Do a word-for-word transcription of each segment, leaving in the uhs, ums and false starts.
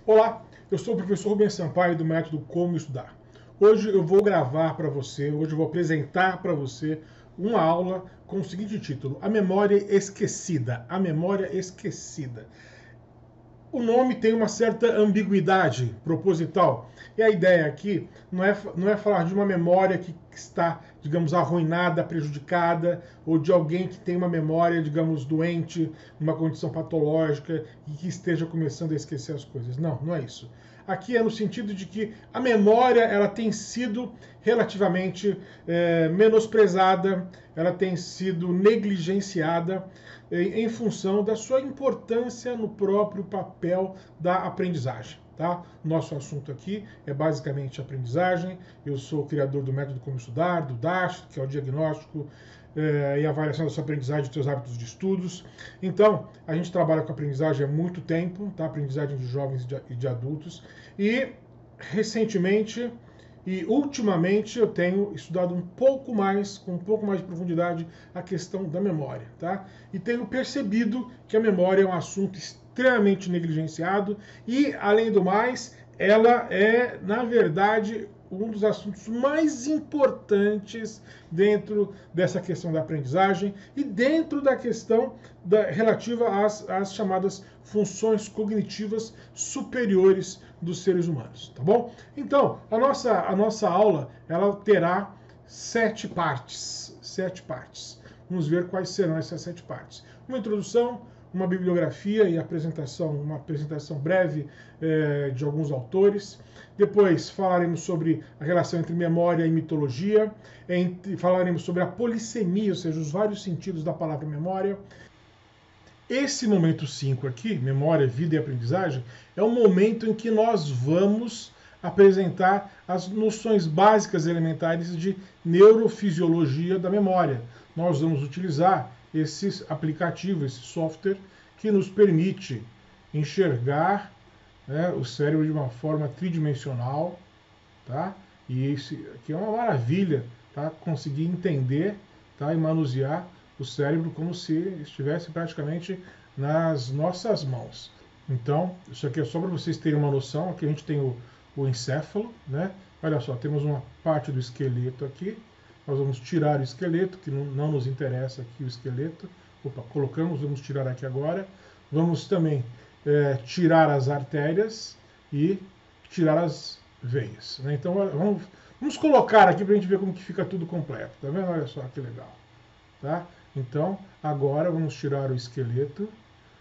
Olá, eu sou o professor Rubens Sampaio do método Como Estudar. Hoje eu vou gravar para você, hoje eu vou apresentar para você uma aula com o seguinte título: A Memória Esquecida. A Memória Esquecida. O nome tem uma certa ambiguidade proposital. E a ideia aqui não é, não é falar de uma memória que está, digamos, arruinada, prejudicada, ou de alguém que tem uma memória, digamos, doente, uma condição patológica e que esteja começando a esquecer as coisas. Não, não é isso. Aqui é no sentido de que a memória ela tem sido relativamente é, menosprezada, ela tem sido negligenciada em, em função da sua importância no próprio papel da aprendizagem. Tá? Nosso assunto aqui é basicamente aprendizagem. Eu sou o criador do método Como Estudar, do D A S H, que é o diagnóstico eh, e avaliação da sua aprendizagem e dos seus hábitos de estudos. Então, a gente trabalha com aprendizagem há muito tempo, tá? Aprendizagem de jovens e de adultos. E, recentemente e ultimamente, eu tenho estudado um pouco mais, com um pouco mais de profundidade, a questão da memória. Tá? E tenho percebido que a memória é um assunto extremamente negligenciado e, além do mais, ela é, na verdade, um dos assuntos mais importantes dentro dessa questão da aprendizagem e dentro da questão da, relativa às, às chamadas funções cognitivas superiores dos seres humanos, tá bom? Então, a nossa, a nossa aula, ela terá sete partes, sete partes. Vamos ver quais serão essas sete partes. Uma introdução, uma bibliografia e apresentação, uma apresentação breve eh, de alguns autores. Depois falaremos sobre a relação entre memória e mitologia, entre, falaremos sobre a polissemia, ou seja, os vários sentidos da palavra memória. Esse momento cinco aqui, memória, vida e aprendizagem, é o momento em que nós vamos apresentar as noções básicas elementares de neurofisiologia da memória. Nós vamos utilizar esse aplicativo, esse software, que nos permite enxergar, né, o cérebro de uma forma tridimensional, tá? E isso aqui é uma maravilha, tá? Conseguir entender, tá? E manusear o cérebro como se estivesse praticamente nas nossas mãos. Então, isso aqui é só para vocês terem uma noção. Aqui a gente tem o, o encéfalo, né? Olha só, temos uma parte do esqueleto aqui. Nós vamos tirar o esqueleto, que não, não nos interessa aqui o esqueleto. Opa, colocamos, vamos tirar aqui agora. Vamos também é, tirar as artérias e tirar as veias, né? Então, vamos, vamos colocar aqui para a gente ver como que fica tudo completo. Tá vendo? Olha só que legal. Tá? Então, agora vamos tirar o esqueleto,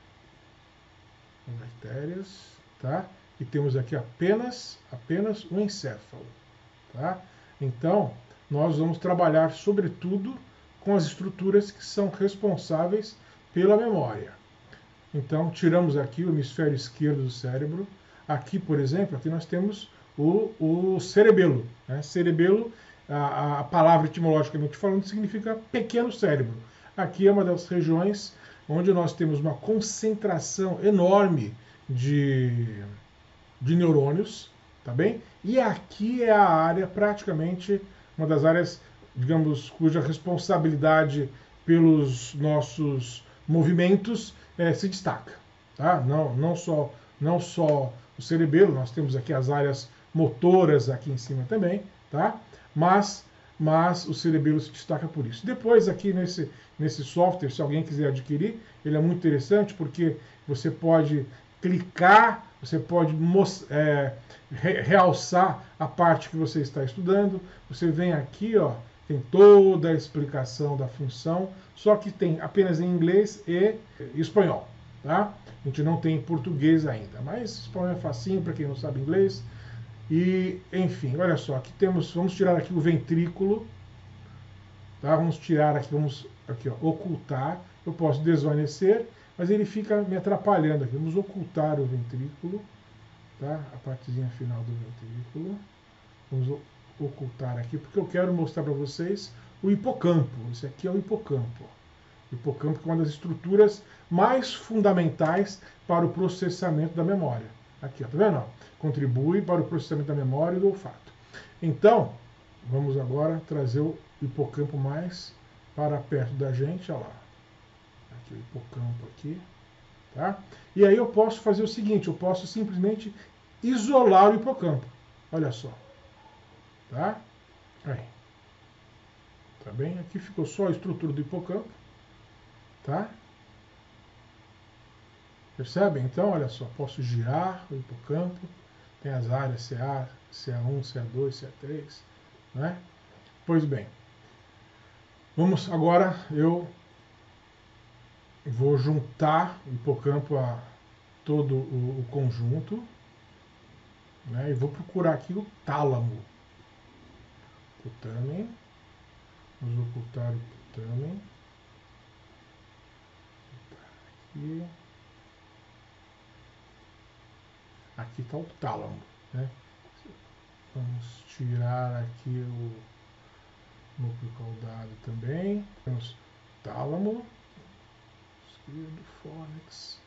as artérias, tá? E temos aqui apenas, apenas o encéfalo, tá? Então, nós vamos trabalhar, sobretudo, com as estruturas que são responsáveis pela memória. Então, tiramos aqui o hemisfério esquerdo do cérebro. Aqui, por exemplo, aqui nós temos o, o cerebelo, né? Cerebelo, a, a palavra etimologicamente falando, significa pequeno cérebro. Aqui é uma das regiões onde nós temos uma concentração enorme de, de neurônios, tá bem? E aqui é a área, praticamente, uma das áreas, digamos, cuja responsabilidade pelos nossos movimentos é, se destaca, tá? Não, não, só, não só o cerebelo, nós temos aqui as áreas motoras aqui em cima também, tá? Mas, mas o cerebelo se destaca por isso. Depois, aqui nesse, nesse software, se alguém quiser adquirir, ele é muito interessante porque você pode clicar, você pode é, re realçar a parte que você está estudando. Você vem aqui, ó, tem toda a explicação da função, só que tem apenas em inglês e espanhol. Tá? A gente não tem em português ainda, mas espanhol é facinho para quem não sabe inglês. E, enfim, olha só, aqui temos, vamos tirar aqui o ventrículo, tá? Vamos tirar aqui, vamos aqui, ó, ocultar. Eu posso desvanecer, mas ele fica me atrapalhando aqui. Vamos ocultar o ventrículo, tá? A partezinha final do ventrículo. Vamos ocultar aqui, porque eu quero mostrar para vocês o hipocampo. Esse aqui é o hipocampo. O hipocampo é uma das estruturas mais fundamentais para o processamento da memória. Aqui, ó, tá vendo? Contribui para o processamento da memória e do olfato. Então, vamos agora trazer o hipocampo mais para perto da gente, olha lá. Aqui o hipocampo aqui, tá? E aí eu posso fazer o seguinte, eu posso simplesmente isolar o hipocampo. Olha só. Tá? Aí. Tá bem? Aqui ficou só a estrutura do hipocampo. Tá? Percebem? Então, olha só. Posso girar o hipocampo. Tem as áreas C A, C A um, C A dois, C A três. Né? Pois bem. Vamos agora, eu vou juntar o hipocampo a todo o, o conjunto. Né? E vou procurar aqui o tálamo. Putamen. Vamos ocultar o putamen. Aqui. Aqui está o tálamo. Né? Vamos tirar aqui o núcleo caudado também. Temos tálamo. Esquerdo, fórnix.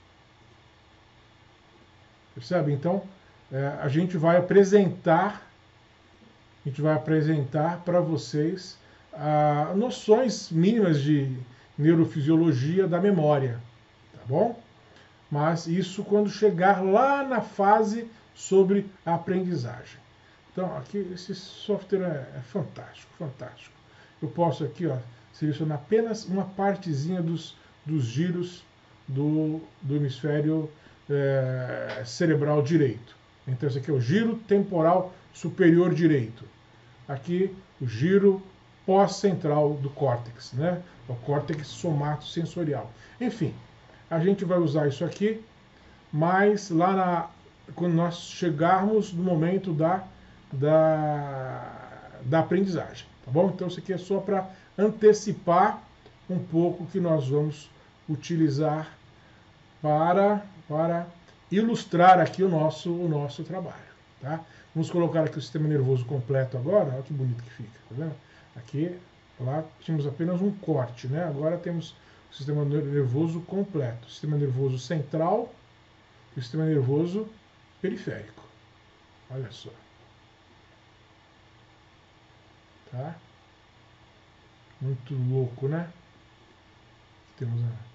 Percebe? Então, é, a gente vai apresentar, a gente vai apresentar para vocês ah, noções mínimas de neurofisiologia da memória, tá bom? Mas isso quando chegar lá na fase sobre a aprendizagem. Então, aqui esse software é, é fantástico, fantástico. Eu posso aqui, ó, selecionar apenas uma partezinha dos, dos giros do, do hemisfério é, cerebral direito. Então, esse aqui é o giro temporal superior direito. Aqui, o giro pós-central do córtex, né? O córtex somatosensorial. Enfim, a gente vai usar isso aqui, mas lá na, quando nós chegarmos no momento da, da, da aprendizagem, tá bom? Então, isso aqui é só para antecipar um pouco que nós vamos utilizar para, para ilustrar aqui o nosso, o nosso trabalho, tá? Vamos colocar aqui o sistema nervoso completo agora, olha que bonito que fica, tá vendo? Aqui, lá tínhamos apenas um corte, né? Agora temos o sistema nervoso completo, o sistema nervoso central e o sistema nervoso periférico. Olha só. Tá? Muito louco, né? Temos a...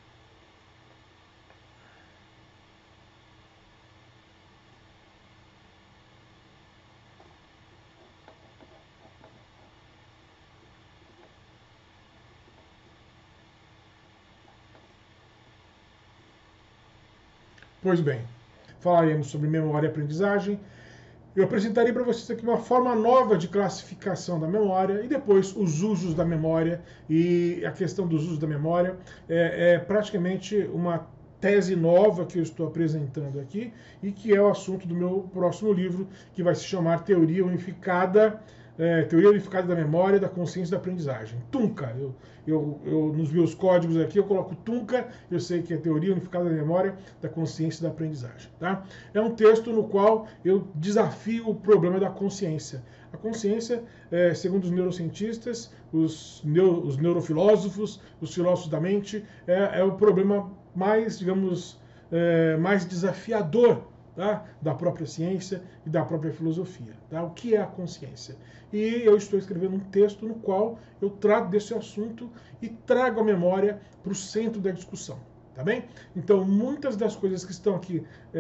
Pois bem, falaremos sobre memória e aprendizagem. Eu apresentarei para vocês aqui uma forma nova de classificação da memória e depois os usos da memória. E a questão dos usos da memória é, é praticamente uma tese nova que eu estou apresentando aqui e que é o assunto do meu próximo livro, que vai se chamar Teoria Unificada, é, Teoria Unificada da Memória, da Consciência e da Aprendizagem. TUNCA. Eu, eu, eu, nos meus códigos aqui eu coloco TUNCA, eu sei que é Teoria Unificada da Memória, da Consciência e da Aprendizagem. Tá? É um texto no qual eu desafio o problema da consciência. A consciência, é, segundo os neurocientistas, os, neuro, os neurofilósofos, os filósofos da mente, é, é o problema mais, digamos, é, mais desafiador, tá? Da própria ciência e da própria filosofia. Tá? O que é a consciência? E eu estou escrevendo um texto no qual eu trato desse assunto e trago a memória para o centro da discussão. Tá bem? Então, muitas das coisas que estão aqui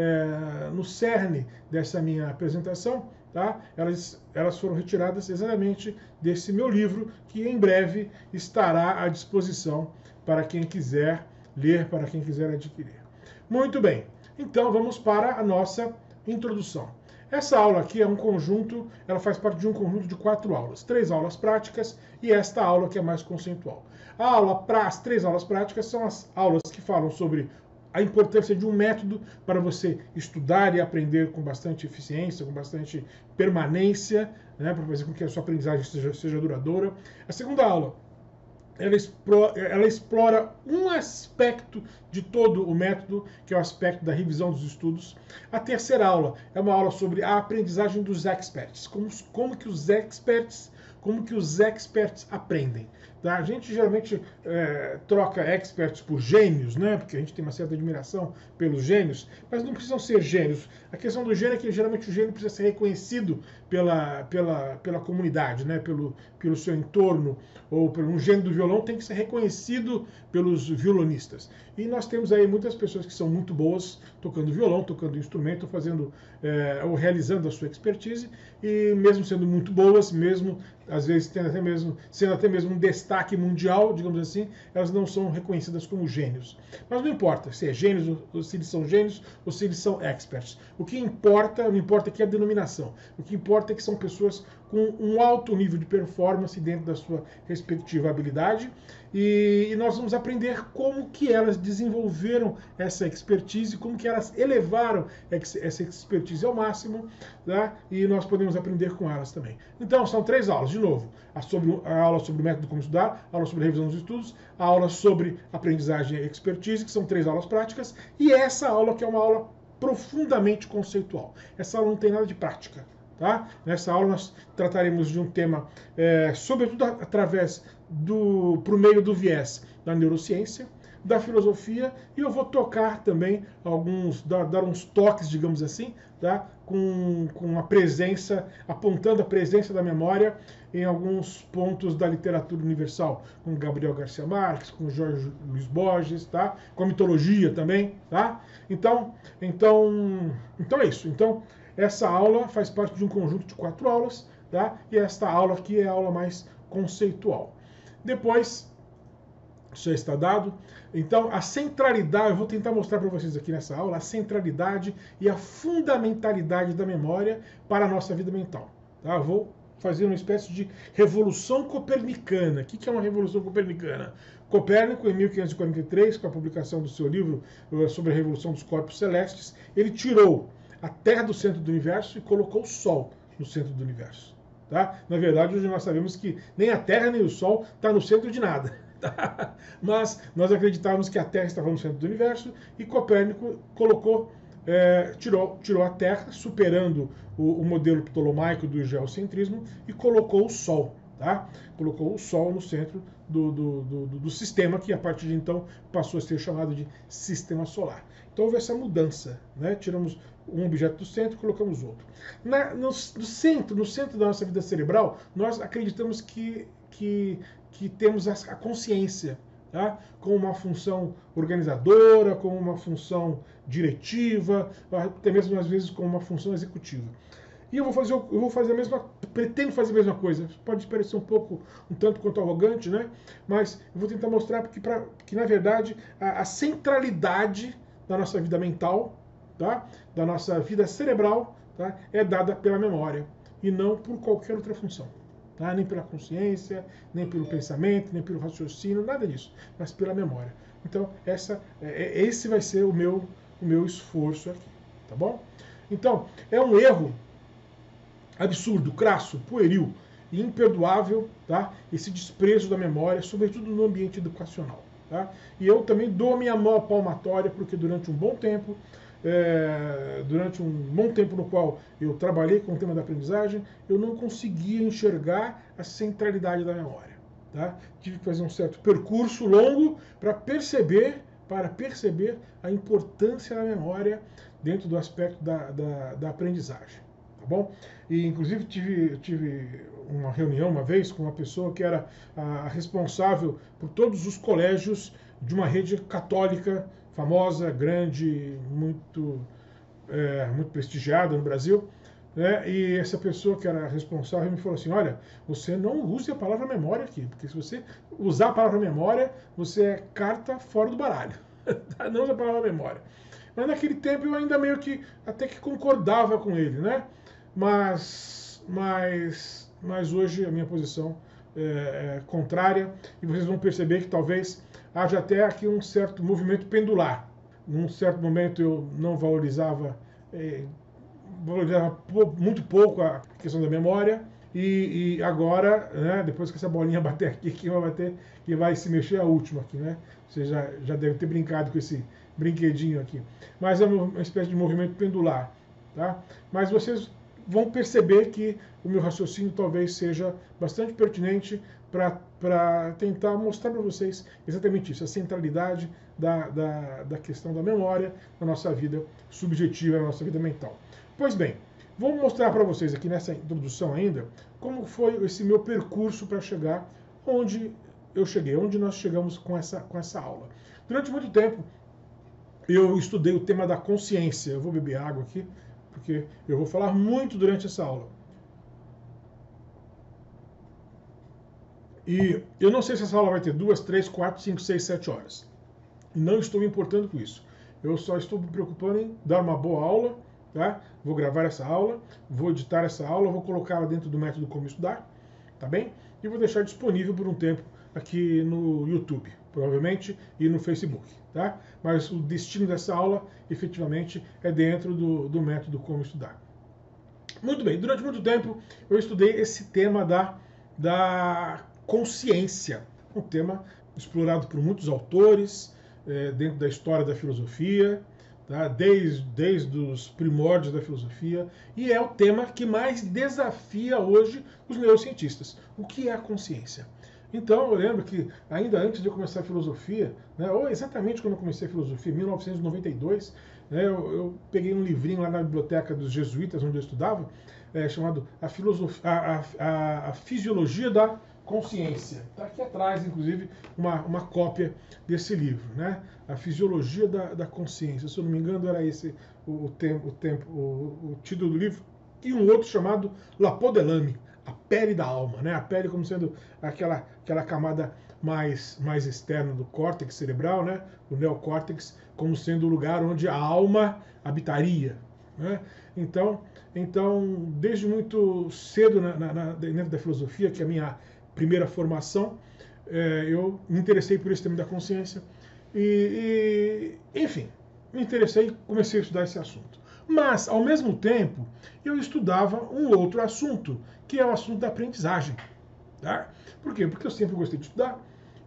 é, no cerne dessa minha apresentação, tá? elas, elas foram retiradas exatamente desse meu livro, que em breve estará à disposição para quem quiser ler, para quem quiser adquirir. Muito bem, então vamos para a nossa introdução. Essa aula aqui é um conjunto, ela faz parte de um conjunto de quatro aulas, três aulas práticas e esta aula que é mais conceitual. A aula pra, as três aulas práticas são as aulas que falam sobre a importância de um método para você estudar e aprender com bastante eficiência, com bastante permanência, né, para fazer com que a sua aprendizagem seja, seja duradoura. A segunda aula, ela explora, ela explora um aspecto de todo o método, que é o aspecto da revisão dos estudos. A terceira aula é uma aula sobre a aprendizagem dos experts, como, como que os experts, como que os experts aprendem. Tá? A gente geralmente é, troca experts por gênios, né? Porque a gente tem uma certa admiração pelos gênios, mas não precisam ser gênios. A questão do gênio é que geralmente o gênio precisa ser reconhecido pela, pela, pela comunidade, né? pelo, pelo seu entorno, ou por um gênio do violão tem que ser reconhecido pelos violonistas. E nós temos aí muitas pessoas que são muito boas tocando violão, tocando instrumento, fazendo é, ou realizando a sua expertise, e mesmo sendo muito boas, mesmo às vezes tendo até mesmo, sendo até mesmo um destaque mundial, digamos assim, elas não são reconhecidas como gênios. Mas não importa se é gênios, ou se eles são gênios, ou se eles são experts. O que importa, não importa aqui a denominação. O que importa é que são pessoas com um alto nível de performance dentro da sua respectiva habilidade, e nós vamos aprender como que elas desenvolveram essa expertise, como que elas elevaram essa expertise ao máximo, tá? E nós podemos aprender com elas também. Então, são três aulas, de novo, a, sobre, a aula sobre o método como estudar, a aula sobre a revisão dos estudos, a aula sobre aprendizagem e expertise, que são três aulas práticas, e essa aula que é uma aula profundamente conceitual. Essa aula não tem nada de prática. Tá? Nessa aula nós trataremos de um tema, é, sobretudo através do, por meio do viés da neurociência, da filosofia, e eu vou tocar também alguns, dar, dar uns toques, digamos assim, tá? com, com a presença, apontando a presença da memória em alguns pontos da literatura universal, com Gabriel Garcia Marques, com Jorge Luiz Borges, tá? Com a mitologia também, tá? Então, então, então é isso. Então, essa aula faz parte de um conjunto de quatro aulas, tá? E esta aula aqui é a aula mais conceitual. Depois, isso já está dado. Então, a centralidade, eu vou tentar mostrar para vocês aqui nessa aula, a centralidade e a fundamentalidade da memória para a nossa vida mental. Tá? Eu vou fazer uma espécie de revolução copernicana. O que é uma revolução copernicana? Copérnico, em mil quinhentos e quarenta e três, com a publicação do seu livro sobre a Revolução dos Corpos Celestes, ele tirou a Terra do centro do universo e colocou o Sol no centro do universo. Tá? Na verdade, hoje nós sabemos que nem a Terra nem o Sol estão no centro de nada. Tá? Mas nós acreditávamos que a Terra estava no centro do universo e Copérnico colocou, é, tirou, tirou a Terra, superando o, o modelo ptolomaico do geocentrismo, e colocou o Sol. Tá? Colocou o Sol no centro do, do, do, do sistema, que a partir de então passou a ser chamado de Sistema Solar. Então houve essa mudança, né? Tiramos um objeto do centro e colocamos outro. Na, no, no centro, no centro da nossa vida cerebral, nós acreditamos que, que, que temos a, a consciência, tá? Com uma função organizadora, com uma função diretiva, até mesmo às vezes com uma função executiva. E eu vou fazer, eu vou fazer a mesma, pretendo fazer a mesma coisa. Pode parecer um pouco, um tanto quanto arrogante, né? Mas eu vou tentar mostrar que, pra, que na verdade, a, a centralidade da nossa vida mental, tá? Da nossa vida cerebral, tá? É dada pela memória e não por qualquer outra função. Tá? Nem pela consciência, nem pelo pensamento, nem pelo raciocínio, nada disso, mas pela memória. Então, essa, é, esse vai ser o meu, o meu esforço aqui, tá bom? Então, é um erro absurdo, crasso, pueril e imperdoável, tá? Esse desprezo da memória, sobretudo no ambiente educacional. Tá? E eu também dou minha mão palmatória, porque durante um bom tempo, é, durante um bom tempo no qual eu trabalhei com o tema da aprendizagem, eu não conseguia enxergar a centralidade da memória. Tá? Tive que fazer um certo percurso longo para perceber, para perceber a importância da memória dentro do aspecto da, da, da aprendizagem. Tá bom? E inclusive tive, tive uma reunião uma vez com uma pessoa que era a responsável por todos os colégios de uma rede católica famosa, grande, muito, é, muito prestigiada no Brasil, né? E essa pessoa que era responsável me falou assim: olha, você não use a palavra memória aqui, porque se você usar a palavra memória, você é carta fora do baralho. Não usa a palavra memória. Mas naquele tempo eu ainda meio que até que concordava com ele, né? Mas, mas, mas hoje a minha posição é, é contrária, e vocês vão perceber que talvez haja até aqui um certo movimento pendular. Num certo momento eu não valorizava, é, valorizava muito pouco a questão da memória, e, e agora, né, depois que essa bolinha bater aqui, que vai bater, que vai se mexer a última aqui, né? Você já, já deve ter brincado com esse brinquedinho aqui. Mas é uma espécie de movimento pendular, tá? Mas vocês vão perceber que o meu raciocínio talvez seja bastante pertinente para tentar mostrar para vocês exatamente isso, a centralidade da, da, da questão da memória na nossa vida subjetiva, na nossa vida mental. Pois bem, vou mostrar para vocês aqui nessa introdução ainda como foi esse meu percurso para chegar onde eu cheguei, onde nós chegamos com essa, com essa aula. Durante muito tempo, eu estudei o tema da consciência. Eu vou beber água aqui, porque eu vou falar muito durante essa aula. E eu não sei se essa aula vai ter duas, três, quatro, cinco, seis, sete horas. Não estou me importando com isso. Eu só estou me preocupando em dar uma boa aula, tá? Vou gravar essa aula, vou editar essa aula, vou colocá-la dentro do método Como Estudar, tá bem? E vou deixar disponível por um tempo aqui no YouTube, provavelmente, e no Facebook, tá? Mas o destino dessa aula, efetivamente, é dentro do, do método Como Estudar. Muito bem, durante muito tempo eu estudei esse tema da, da consciência, um tema explorado por muitos autores, é, dentro da história da filosofia, tá? desde, desde os primórdios da filosofia, e é o tema que mais desafia hoje os neurocientistas. O que é a consciência? Então, eu lembro que, ainda antes de eu começar a filosofia, né, ou exatamente quando eu comecei a filosofia, em mil novecentos e noventa e dois, né, eu, eu peguei um livrinho lá na biblioteca dos jesuítas, onde eu estudava, é, chamado a, filosofia, a, a, a Fisiologia da Consciência. Está aqui atrás, inclusive, uma, uma cópia desse livro, né? A Fisiologia da, da Consciência. Se eu não me engano, era esse o, o, tempo, o, tempo, o, o título do livro. E um outro chamado La Peau de l'âme, a pele da alma, né? A pele como sendo aquela, aquela camada mais, mais externa do córtex cerebral, né? O neocórtex, como sendo o lugar onde a alma habitaria, né? Então, então, desde muito cedo na, na, na, dentro da filosofia, que é a minha primeira formação, é, eu me interessei por esse tema da consciência e, e, enfim, me interessei e comecei a estudar esse assunto. Mas, ao mesmo tempo, eu estudava um outro assunto, que é o assunto da aprendizagem. Tá? Por quê? Porque eu sempre gostei de estudar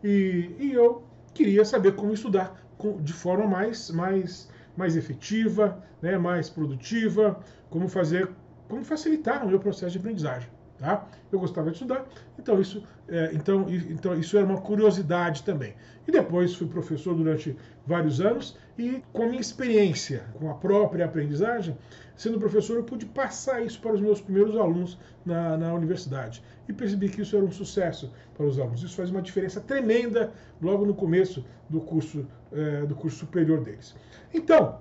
e, e eu queria saber como estudar de forma mais, mais, mais efetiva, né, mais produtiva, como fazer, como facilitar o meu processo de aprendizagem. Tá? Eu gostava de estudar, então isso, é, então, então isso era uma curiosidade também. E depois fui professor durante vários anos e com a minha experiência, com a própria aprendizagem, sendo professor eu pude passar isso para os meus primeiros alunos na, na universidade. E percebi que isso era um sucesso para os alunos. Isso faz uma diferença tremenda logo no começo do curso, é, do curso superior deles. Então,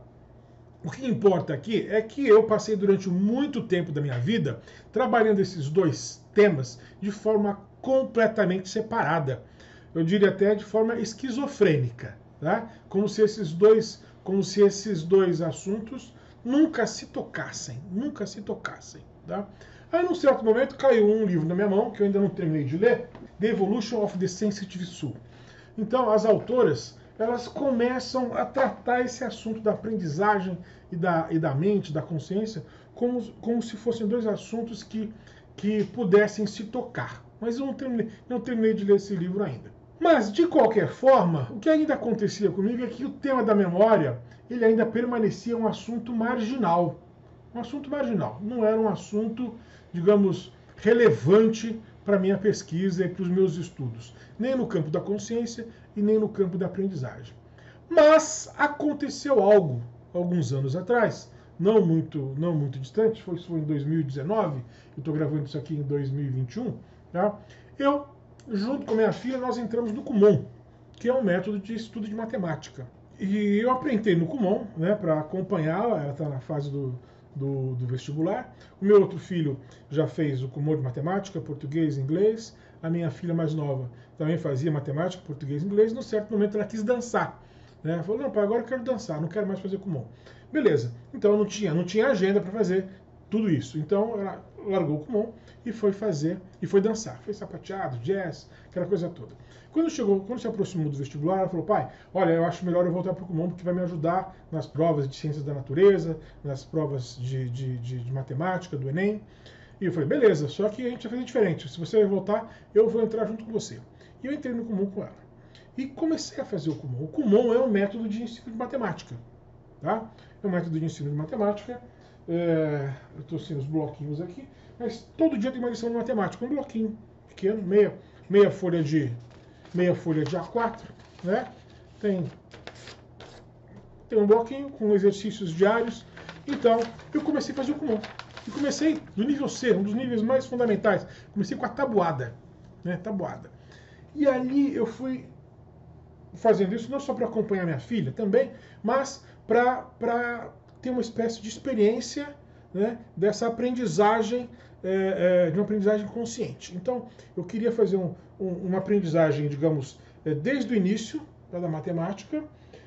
o que importa aqui é que eu passei durante muito tempo da minha vida trabalhando esses dois temas de forma completamente separada. Eu diria até de forma esquizofrênica, tá? Como se esses dois, como se esses dois assuntos nunca se tocassem, nunca se tocassem, tá? Aí, num certo momento, caiu um livro na minha mão, que eu ainda não terminei de ler, The Evolution of the Sensitive Soul. Então, as autoras, elas começam a tratar esse assunto da aprendizagem e da, e da mente, da consciência, como, como se fossem dois assuntos que, que pudessem se tocar. Mas eu não terminei, não terminei de ler esse livro ainda. Mas, de qualquer forma, o que ainda acontecia comigo é que o tema da memória, ele ainda permanecia um assunto marginal. Um assunto marginal. Não era um assunto, digamos, relevante para a minha pesquisa e para os meus estudos. Nem no campo da consciência e nem no campo da aprendizagem. Mas aconteceu algo, alguns anos atrás, não muito, não muito distante, foi, foi em dois mil e dezenove, eu estou gravando isso aqui em dois mil e vinte e um, tá? Eu, junto com minha filha, nós entramos no Kumon, que é um método de estudo de matemática. E eu aprendi no Kumon, né, para acompanhá-la, ela está na fase do, do, do vestibular. O meu outro filho já fez o Kumon de matemática, português e inglês. A minha filha mais nova também fazia matemática, português e inglês. Num certo momento ela quis dançar. Né? Ela falou, não, pai, agora eu quero dançar, não quero mais fazer Kumon. Beleza, então não tinha, não tinha agenda para fazer tudo isso. Então ela largou o Kumon e foi fazer, e foi dançar. Foi sapateado, jazz, aquela coisa toda. Quando chegou, quando se aproximou do vestibular, ela falou, pai, olha, eu acho melhor eu voltar para o Kumon porque vai me ajudar nas provas de ciências da natureza, nas provas de, de, de, de matemática, do Enem. E eu falei, beleza, só que a gente vai fazer diferente. Se você vai voltar, eu vou entrar junto com você. E eu entrei no Kumon com ela. E comecei a fazer o Kumon. O Kumon é um método de ensino de matemática. Tá? É um método de ensino de matemática. É, eu estou sem os bloquinhos aqui. Mas todo dia tem uma lição de matemática. Um bloquinho pequeno, meia, meia folha de, meia folha de A quatro, né? Tem, tem um bloquinho com exercícios diários. Então, eu comecei a fazer o Kumon. E comecei do nível C, um dos níveis mais fundamentais. Comecei com a tabuada, né? Tabuada. E ali eu fui fazendo isso não só para acompanhar minha filha também, mas para ter uma espécie de experiência, né, dessa aprendizagem, é, é, de uma aprendizagem consciente. Então, eu queria fazer um, um, uma aprendizagem, digamos, é, desde o início da matemática,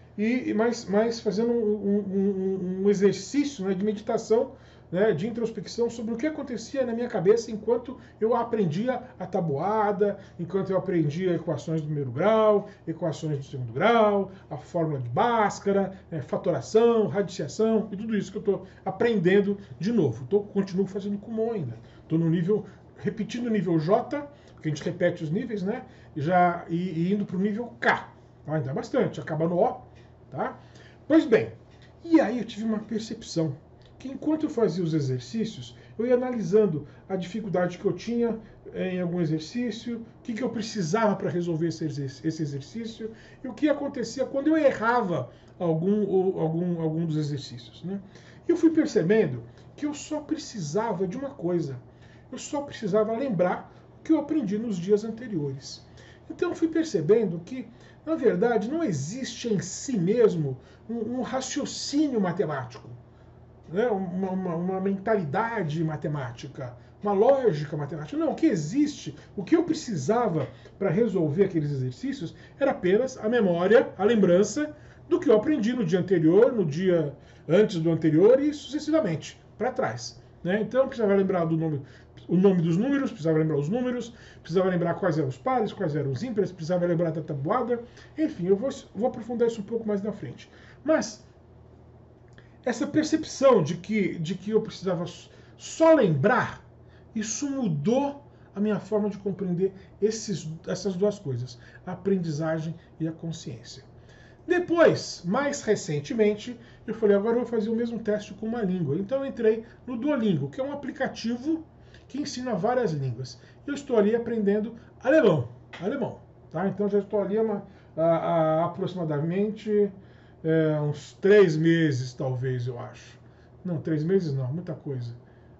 e mas, mas fazendo um, um, um exercício, né, de meditação, né, de introspecção sobre o que acontecia na minha cabeça enquanto eu aprendia a tabuada, enquanto eu aprendia equações do primeiro grau, equações do segundo grau, a fórmula de Bhaskara, né, fatoração, radiciação e tudo isso que eu estou aprendendo de novo. Tô, continuo fazendo Kumon ainda. Estou no nível, repetindo o nível J, porque a gente repete os níveis, né? Já, e, e indo para o nível K. Tá? Ainda é bastante, acaba no O. Tá? Pois bem, e aí eu tive uma percepção que enquanto eu fazia os exercícios, eu ia analisando a dificuldade que eu tinha em algum exercício, o que, que eu precisava para resolver esse, esse exercício, e o que acontecia quando eu errava algum, ou, algum, algum dos exercícios. Né? E eu fui percebendo que eu só precisava de uma coisa. Eu só precisava lembrar o que eu aprendi nos dias anteriores. Então eu fui percebendo que, na verdade, não existe em si mesmo um, um raciocínio matemático. Né, uma, uma, uma mentalidade matemática, uma lógica matemática. Não, o que existe, o que eu precisava para resolver aqueles exercícios era apenas a memória, a lembrança do que eu aprendi no dia anterior, no dia antes do anterior e sucessivamente, para trás. Né? Então eu precisava lembrar do nome, o nome dos números, precisava lembrar os números, precisava lembrar quais eram os pares, quais eram os ímpares, precisava lembrar da tabuada. Enfim, eu vou, vou aprofundar isso um pouco mais na frente. Mas essa percepção de que, de que eu precisava só lembrar, isso mudou a minha forma de compreender esses, essas duas coisas, a aprendizagem e a consciência. Depois, mais recentemente, eu falei, agora eu vou fazer o mesmo teste com uma língua. Então eu entrei no Duolingo, que é um aplicativo que ensina várias línguas. Eu estou ali aprendendo alemão. alemão tá? Então já estou ali uma, a, a, aproximadamente... É, uns três meses, talvez, eu acho. Não, três meses não, muita coisa.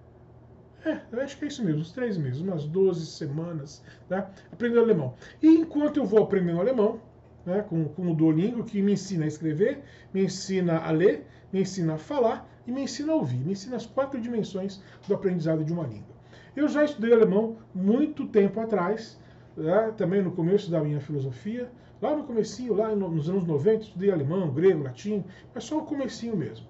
É, eu acho que é isso mesmo, uns três meses, umas doze semanas, tá? Aprendendo alemão. E enquanto eu vou aprendendo alemão, né, com, com o Duolingo, que me ensina a escrever, me ensina a ler, me ensina a falar e me ensina a ouvir. Me ensina as quatro dimensões do aprendizado de uma língua. Eu já estudei alemão muito tempo atrás, né, também no começo da minha filosofia. Lá no comecinho, lá nos anos noventa, estudei alemão, grego, latim, mas só o comecinho mesmo.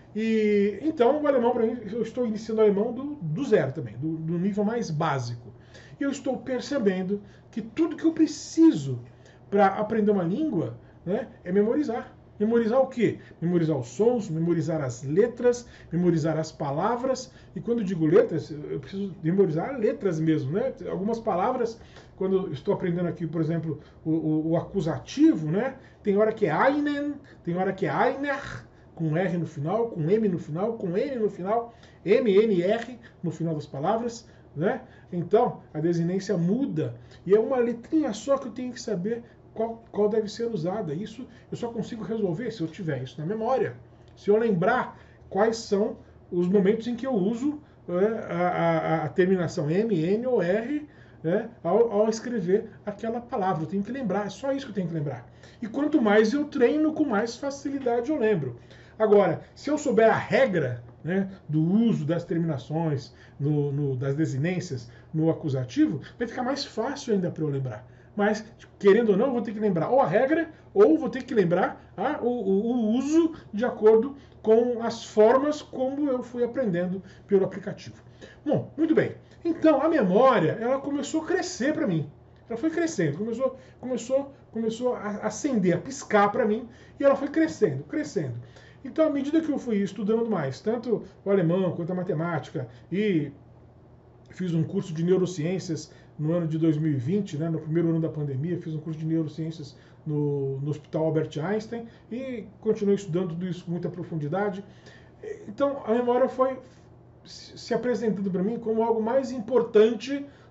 E então o alemão, para mim, eu estou iniciando o alemão do, do zero também, do, do nível mais básico. E eu estou percebendo que tudo que eu preciso para aprender uma língua, né, é memorizar. Memorizar o quê? Memorizar os sons, memorizar as letras, memorizar as palavras. E quando eu digo letras, eu preciso memorizar letras mesmo, né? Algumas palavras, quando estou aprendendo aqui, por exemplo, o, o, o acusativo, né? Tem hora que é einen, tem hora que é einer, com R no final, com M no final, com N no final, M, N, R no final das palavras, né? Então, a desinência muda. E é uma letrinha só que eu tenho que saber Qual, qual deve ser usada. Isso eu só consigo resolver se eu tiver isso na memória. Se eu lembrar quais são os momentos em que eu uso é, a, a, a terminação M, N ou R, né, ao, ao escrever aquela palavra. Eu tenho que lembrar, é só isso que eu tenho que lembrar. E quanto mais eu treino, com mais facilidade eu lembro. Agora, se eu souber a regra, né, do uso das terminações, no, no, das desinências no acusativo, vai ficar mais fácil ainda para eu lembrar. Mas, querendo ou não, eu vou ter que lembrar ou a regra, ou vou ter que lembrar ah, o, o, o uso de acordo com as formas como eu fui aprendendo pelo aplicativo. Bom, muito bem. Então, a memória, ela começou a crescer para mim. Ela foi crescendo, começou, começou, começou a acender, a piscar para mim, e ela foi crescendo, crescendo. Então, à medida que eu fui estudando mais, tanto o alemão quanto a matemática, e fiz um curso de neurociências no ano de dois mil e vinte, né, no primeiro ano da pandemia, fiz um curso de neurociências no, no Hospital Albert Einstein e continuei estudando tudo isso com muita profundidade. Então, a memória foi se apresentando para mim como algo mais importante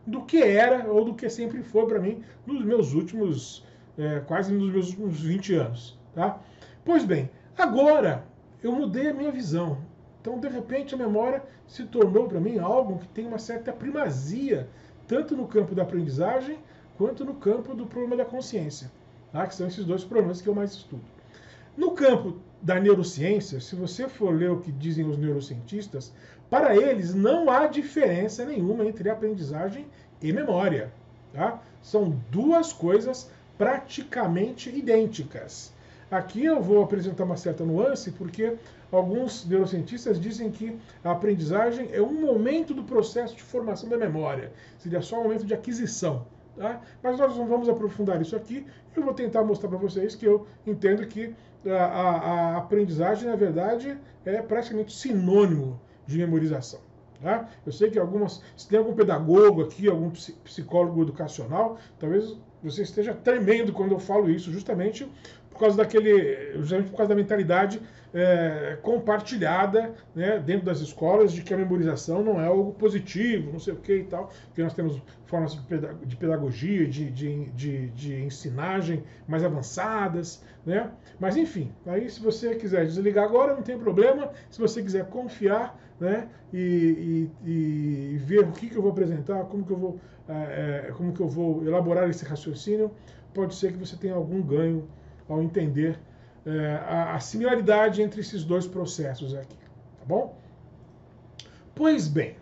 do que era ou do que sempre foi para mim nos meus últimos, é, quase nos meus últimos vinte anos. Tá? Pois bem, agora eu mudei a minha visão. Então, de repente, a memória se tornou para mim algo que tem uma certa primazia, tanto no campo da aprendizagem, quanto no campo do problema da consciência, tá? Que são esses dois problemas que eu mais estudo. No campo da neurociência, se você for ler o que dizem os neurocientistas, para eles não há diferença nenhuma entre aprendizagem e memória. Tá? São duas coisas praticamente idênticas. Aqui eu vou apresentar uma certa nuance, porque alguns neurocientistas dizem que a aprendizagem é um momento do processo de formação da memória, seria só um momento de aquisição. Tá? Mas nós não vamos aprofundar isso aqui. Eu vou tentar mostrar para vocês que eu entendo que a, a, a aprendizagem, na verdade, é praticamente sinônimo de memorização. Tá? Eu sei que algumas, se tem algum pedagogo aqui, algum psicólogo educacional, talvez você esteja tremendo quando eu falo isso, justamente por causa daquele, justamente por causa da mentalidade é, compartilhada, né, dentro das escolas, de que a memorização não é algo positivo, não sei o que e tal, porque nós temos formas de pedagogia, de, de, de, de ensinagem mais avançadas, né? Mas enfim, aí se você quiser desligar agora, não tem problema. Se você quiser confiar, né, e, e, e ver o que, que eu vou apresentar, como que eu vou, é, como que eu vou elaborar esse raciocínio, pode ser que você tenha algum ganho ao entender é, a, a similaridade entre esses dois processos aqui, tá bom? Pois bem,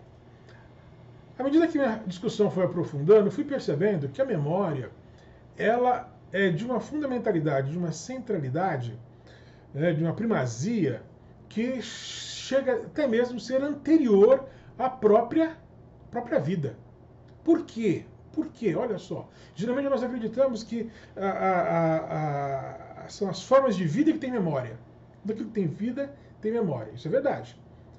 à medida que minha discussão foi aprofundando, fui percebendo que a memória, ela é de uma fundamentalidade, de uma centralidade, né, de uma primazia, que chega até mesmo a ser anterior à própria, própria vida. Por quê? Por quê? Olha só. Geralmente nós acreditamos que a, a, a, são as formas de vida que têm memória. Daquilo que tem vida, tem memória. Isso é verdade.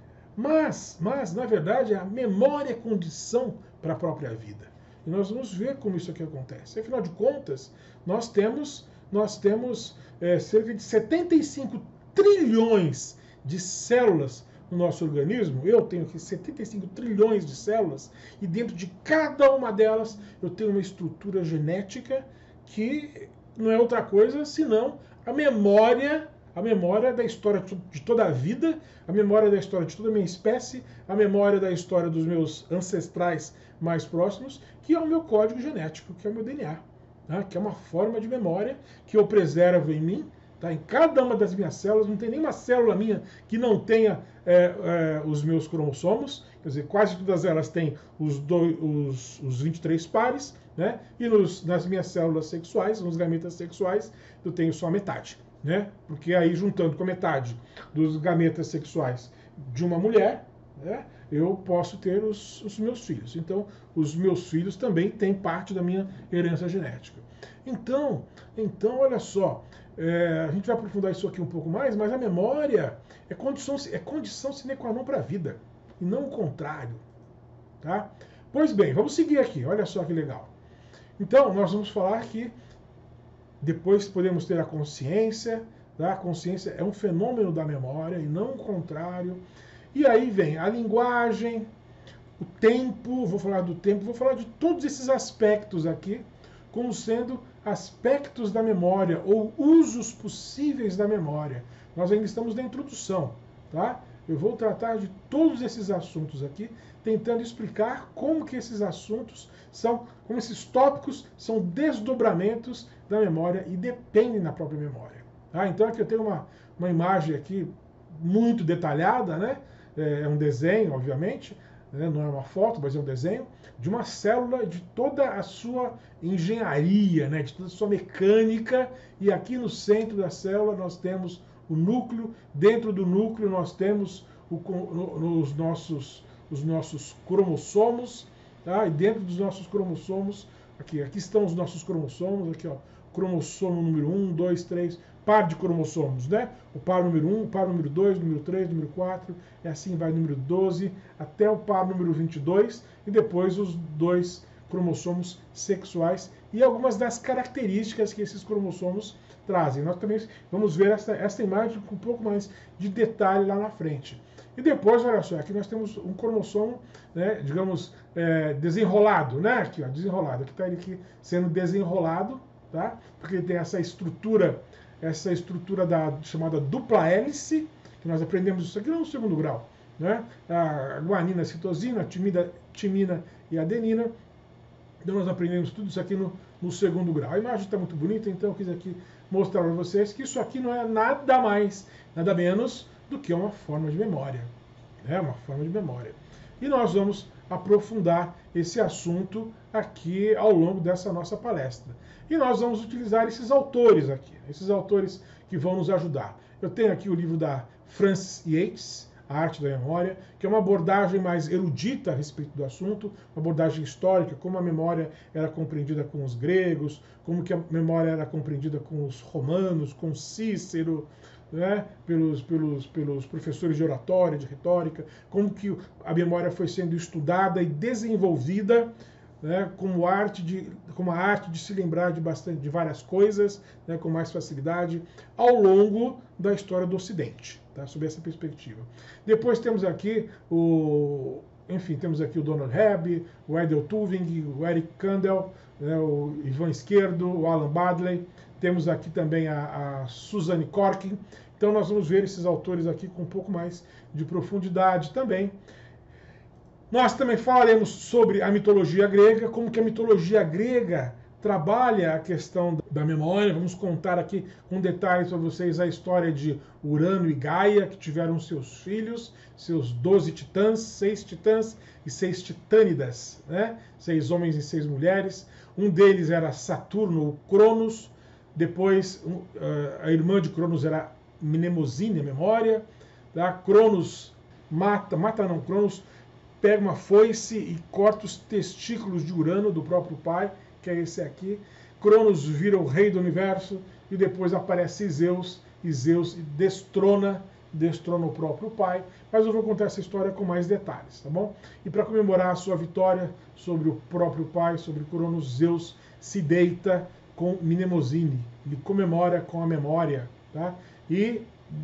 Mas, mas, na verdade, a memória é condição para a própria vida. E nós vamos ver como isso aqui acontece. Afinal de contas, nós temos, nós temos é, cerca de setenta e cinco trilhões de células no nosso organismo. Eu tenho aqui setenta e cinco trilhões de células, e dentro de cada uma delas eu tenho uma estrutura genética que não é outra coisa senão a memória, a memória da história de toda a vida, a memória da história de toda a minha espécie, a memória da história dos meus ancestrais mais próximos, que é o meu código genético, que é o meu D N A, tá? Que é uma forma de memória que eu preservo em mim. Tá? Em cada uma das minhas células, não tem nenhuma célula minha que não tenha é, é, os meus cromossomos, quer dizer, quase todas elas têm os, dois, os, os vinte e três pares, né? E nos, nas minhas células sexuais, nos gametas sexuais, eu tenho só metade, né? Porque aí, juntando com a metade dos gametas sexuais de uma mulher, né, eu posso ter os, os meus filhos. Então, os meus filhos também têm parte da minha herança genética. Então, então olha só, é, a gente vai aprofundar isso aqui um pouco mais, mas a memória é condição, é condição sine qua non para a vida, e não o contrário. Tá? Pois bem, vamos seguir aqui, olha só que legal. Então, nós vamos falar que depois podemos ter a consciência, tá? A consciência é um fenômeno da memória e não o contrário. E aí vem a linguagem, o tempo, vou falar do tempo, vou falar de todos esses aspectos aqui, como sendo aspectos da memória ou usos possíveis da memória. Nós ainda estamos na introdução, tá? Eu vou tratar de todos esses assuntos aqui, tentando explicar como que esses assuntos são, como esses tópicos são desdobramentos da memória e dependem da própria memória. Tá? Então aqui eu tenho uma, uma imagem aqui muito detalhada, né? É um desenho, obviamente, né? Não é uma foto, mas é um desenho, de uma célula, de toda a sua engenharia, né? De toda a sua mecânica, e aqui no centro da célula nós temos o núcleo, dentro do núcleo nós temos o, no, os, nossos, os nossos cromossomos, tá? E dentro dos nossos cromossomos, aqui, aqui estão os nossos cromossomos, aqui ó, cromossomo número um, dois, três, par de cromossomos, né? O par número um, o par número dois, número três, número quatro, e assim vai número doze, até o par número vinte e dois, e depois os dois cromossomos sexuais e algumas das características que esses cromossomos trazem. Nós também vamos ver essa, essa imagem com um pouco mais de detalhe lá na frente. E depois, olha só, aqui nós temos um cromossomo, né, digamos, é, desenrolado, né? Aqui, ó, desenrolado. Aqui está ele aqui sendo desenrolado, tá? Porque ele tem essa estrutura, essa estrutura da, chamada dupla hélice, que nós aprendemos isso aqui no segundo grau, né? A guanina, a citosina, a timida, timina e a adenina. Então nós aprendemos tudo isso aqui no, no segundo grau. A imagem está muito bonita, então eu quis aqui mostrar para vocês que isso aqui não é nada mais, nada menos do que uma forma de memória. É uma forma de memória. E nós vamos aprofundar esse assunto aqui ao longo dessa nossa palestra. E nós vamos utilizar esses autores aqui, esses autores que vão nos ajudar. Eu tenho aqui o livro da Frances Yates, A Arte da Memória, que é uma abordagem mais erudita a respeito do assunto, uma abordagem histórica, como a memória era compreendida com os gregos, como que a memória era compreendida com os romanos, com Cícero, né, pelos, pelos, pelos professores de oratória, de retórica, como que a memória foi sendo estudada e desenvolvida, né, como, arte de, como a arte de se lembrar de, bastante, de várias coisas, né, com mais facilidade, ao longo da história do Ocidente, tá, sob essa perspectiva. Depois temos aqui o, enfim, temos aqui o Donald Hebb, o Edel Tuving, o Eric Kandel, né, o Ivan Esquerdo, o Alan Badley, temos aqui também a, a Suzanne Corkin. Então nós vamos ver esses autores aqui com um pouco mais de profundidade também. Nós também falaremos sobre a mitologia grega, como que a mitologia grega trabalha a questão da memória. Vamos contar aqui com detalhes para vocês a história de Urano e Gaia, que tiveram seus filhos, seus doze titãs, seis titãs e seis titânidas, né? Seis homens e seis mulheres. Um deles era Saturno, ou Cronos. Depois, a irmã de Cronos era Mnemosine, a memória. Tá? Cronos mata, mata não, Cronos pega uma foice e corta os testículos de Urano, do próprio pai, que é esse aqui. Cronos vira o rei do universo e depois aparece Zeus, e Zeus destrona, destrona o próprio pai. Mas eu vou contar essa história com mais detalhes, tá bom? E para comemorar a sua vitória sobre o próprio pai, sobre Cronos, Zeus se deita com Mnemosine, ele comemora com a memória, tá? E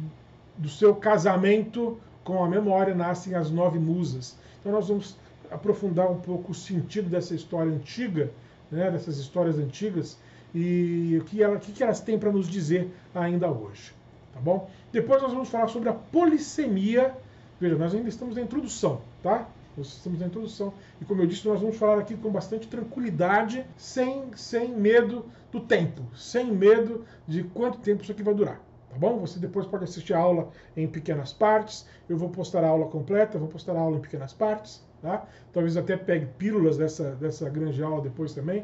do seu casamento com a memória nascem as nove musas. Então nós vamos aprofundar um pouco o sentido dessa história antiga, né, dessas histórias antigas, e o que, ela, o que elas têm para nos dizer ainda hoje, tá bom? Depois nós vamos falar sobre a polissemia. Veja, nós ainda estamos na introdução, tá? Nós estamos na introdução. E como eu disse, nós vamos falar aqui com bastante tranquilidade, sem, sem medo do tempo, sem medo de quanto tempo isso aqui vai durar. Tá bom? Você depois pode assistir a aula em pequenas partes. Eu vou postar a aula completa, vou postar a aula em pequenas partes. Tá? Talvez até pegue pílulas dessa, dessa grande aula depois também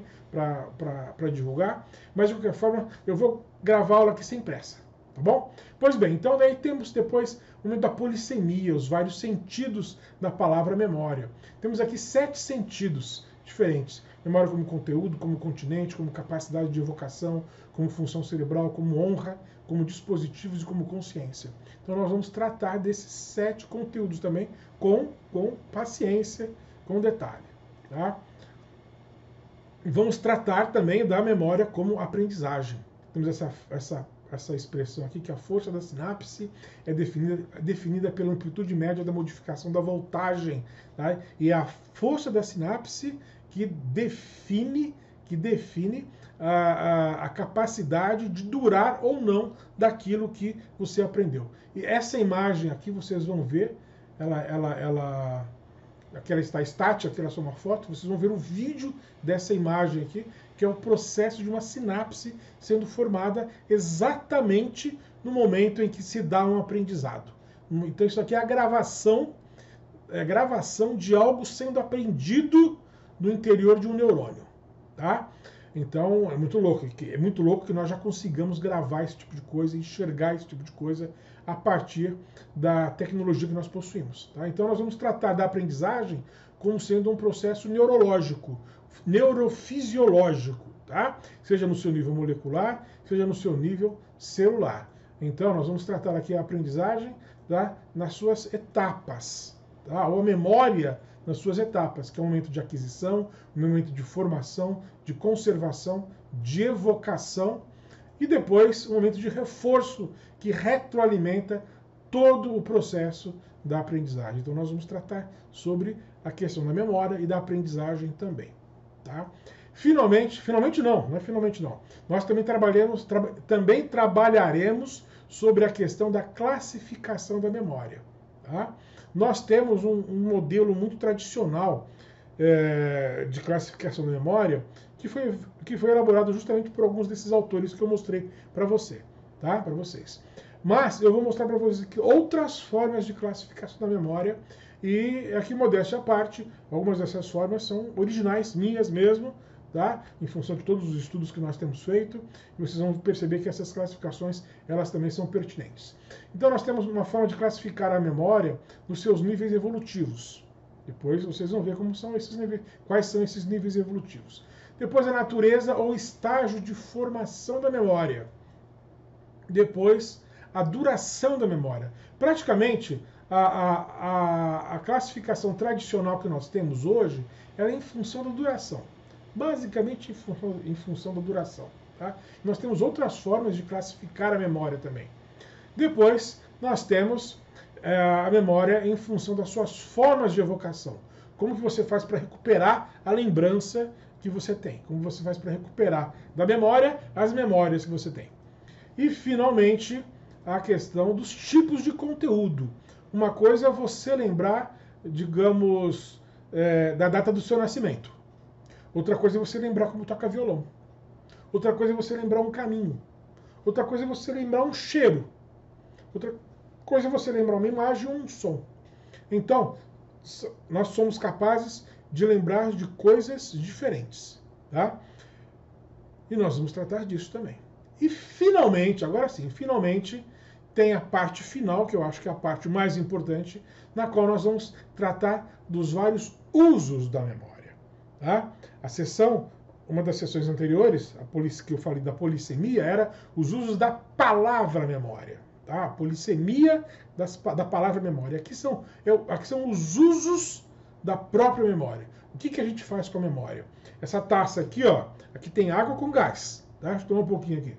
para divulgar. Mas de qualquer forma, eu vou gravar a aula aqui sem pressa. Tá bom? Pois bem, então daí temos depois o momento da polissemia, os vários sentidos da palavra memória. Temos aqui sete sentidos diferentes. Memória como conteúdo, como continente, como capacidade de evocação, como função cerebral, como honra, como dispositivos e como consciência. Então nós vamos tratar desses sete conteúdos também com, com paciência, com detalhe. Tá? Vamos tratar também da memória como aprendizagem. Temos essa, essa, essa expressão aqui, que a força da sinapse é definida, definida pela amplitude média da modificação da voltagem. Tá? E é a força da sinapse que define, que define a, a, a capacidade de durar ou não daquilo que você aprendeu. E essa imagem aqui, vocês vão ver, ela, ela, ela, aqui ela está estática, aqui ela é só uma foto, vocês vão ver o vídeo dessa imagem aqui, que é o processo de uma sinapse sendo formada exatamente no momento em que se dá um aprendizado. Então isso aqui é a gravação, é a gravação de algo sendo aprendido no interior de um neurônio, tá? Então é muito louco, é muito louco que nós já consigamos gravar esse tipo de coisa, enxergar esse tipo de coisa a partir da tecnologia que nós possuímos, tá? Então nós vamos tratar da aprendizagem como sendo um processo neurológico, neurofisiológico, tá? Seja no seu nível molecular, seja no seu nível celular. Então nós vamos tratar aqui a aprendizagem, tá, nas suas etapas, tá? Ou a memória nas suas etapas, que é o momento de aquisição, o momento de formação, de conservação, de evocação e depois o momento de reforço que retroalimenta todo o processo da aprendizagem. Então nós vamos tratar sobre a questão da memória e da aprendizagem também. Tá? Finalmente, finalmente não, não é finalmente não. Nós também trabalhamos, tra também trabalharemos sobre a questão da classificação da memória. Tá? Nós temos um, um modelo muito tradicional é, de classificação da memória que foi, que foi elaborado justamente por alguns desses autores que eu mostrei para você, tá? Para vocês. Mas eu vou mostrar para vocês aqui outras formas de classificação da memória e aqui, modéstia à parte, algumas dessas formas são originais, minhas mesmo, tá? Em função de todos os estudos que nós temos feito, e vocês vão perceber que essas classificações, elas também são pertinentes. Então nós temos uma forma de classificar a memória nos seus níveis evolutivos. Depois vocês vão ver como são esses níveis, quais são esses níveis evolutivos. Depois a natureza ou estágio de formação da memória. Depois a duração da memória. Praticamente a, a, a, a classificação tradicional que nós temos hoje ela é em função da duração. Basicamente em função, em função da duração. Tá? Nós temos outras formas de classificar a memória também. Depois nós temos é, a memória em função das suas formas de evocação. Como que você faz para recuperar a lembrança que você tem? Como você faz para recuperar da memória as memórias que você tem? E, finalmente, a questão dos tipos de conteúdo. Uma coisa é você lembrar, digamos, é, da data do seu nascimento. Outra coisa é você lembrar como toca violão. Outra coisa é você lembrar um caminho. Outra coisa é você lembrar um cheiro. Outra coisa é você lembrar uma imagem ou um som. Então, nós somos capazes de lembrar de coisas diferentes, tá? E nós vamos tratar disso também. E finalmente, agora sim, finalmente, tem a parte final, que eu acho que é a parte mais importante, na qual nós vamos tratar dos vários usos da memória, tá? A sessão, uma das sessões anteriores, a polic... que eu falei da polissemia, era os usos da palavra memória, tá? A polissemia das... da palavra memória. Aqui são, eu... Aqui são os usos da própria memória. O que, que a gente faz com a memória? Essa taça aqui, ó, aqui tem água com gás, tá? Deixa eu tomar um pouquinho aqui.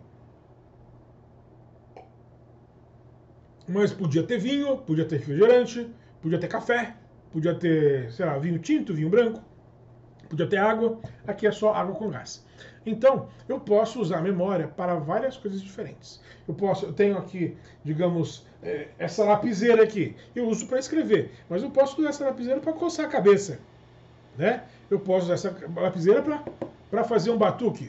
Mas podia ter vinho, podia ter refrigerante, podia ter café, podia ter, sei lá, vinho tinto, vinho branco, podia ter água. Aqui é só água com gás. Então, eu posso usar a memória para várias coisas diferentes. Eu posso, eu tenho aqui, digamos, essa lapiseira aqui. Eu uso para escrever, mas eu posso usar essa lapiseira para coçar a cabeça, né? Eu posso usar essa lapiseira para para fazer um batuque.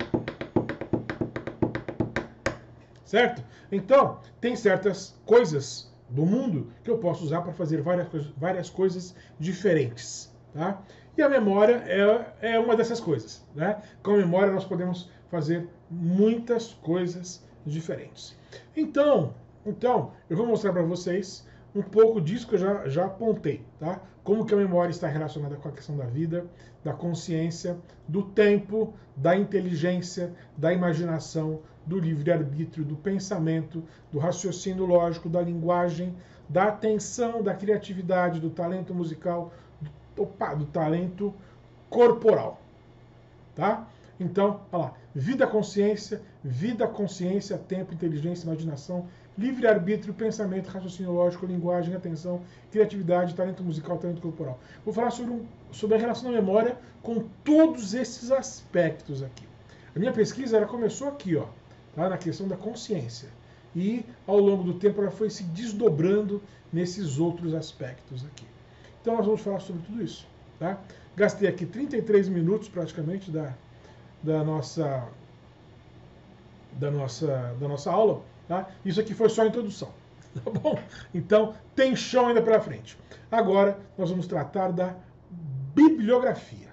Certo? Então, tem certas coisas do mundo que eu posso usar para fazer várias, várias coisas diferentes. Tá? E a memória é, é uma dessas coisas. Né? Com a memória nós podemos fazer muitas coisas diferentes. Então, então eu vou mostrar para vocês um pouco disso que eu já, já apontei. Tá? Como que a memória está relacionada com a questão da vida, da consciência, do tempo, da inteligência, da imaginação, do livre-arbítrio, do pensamento, do raciocínio lógico, da linguagem, da atenção, da criatividade, do talento musical, do, opa, do talento corporal. Tá? Então, olha lá, vida, consciência, vida, consciência, tempo, inteligência, imaginação, livre-arbítrio, pensamento, raciocínio lógico, linguagem, atenção, criatividade, talento musical, talento corporal. Vou falar sobre, um, sobre a relação da memória com todos esses aspectos aqui. A minha pesquisa ela começou aqui, ó, tá, na questão da consciência. E, ao longo do tempo, ela foi se desdobrando nesses outros aspectos aqui. Então, nós vamos falar sobre tudo isso. Tá? Gastei aqui trinta e três minutos, praticamente, da, da, nossa, da, nossa, da nossa aula. Tá? Isso aqui foi só a introdução. Tá bom? Então, tem chão ainda pela frente. Agora, nós vamos tratar da bibliografia.